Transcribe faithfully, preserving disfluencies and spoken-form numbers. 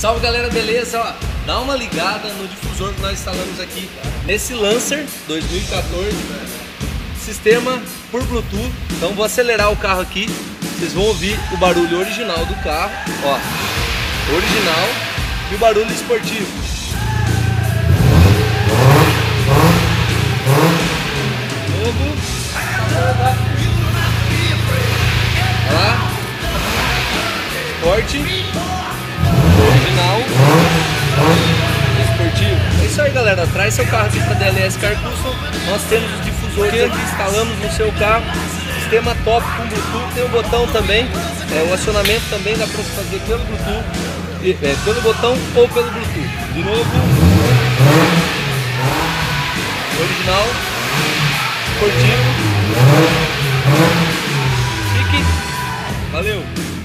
Salve galera, beleza? Ó, dá uma ligada no difusor que nós instalamos aqui nesse Lancer dois mil e quatorze, sistema por Bluetooth. Então vou acelerar o carro aqui, vocês vão ouvir o barulho original do carro, ó, original, e o barulho esportivo. Novo. Olha lá. Forte. Original. Esportivo. É isso aí, galera. Traz seu carro aqui para D L S Car Custom. Nós temos os difusores aqui, instalamos no seu carro. Sistema top com Bluetooth. Tem o botão também. É, o acionamento também dá para fazer pelo Bluetooth. É, pelo botão ou pelo Bluetooth. De novo. Original. Esportivo. Chique. Valeu.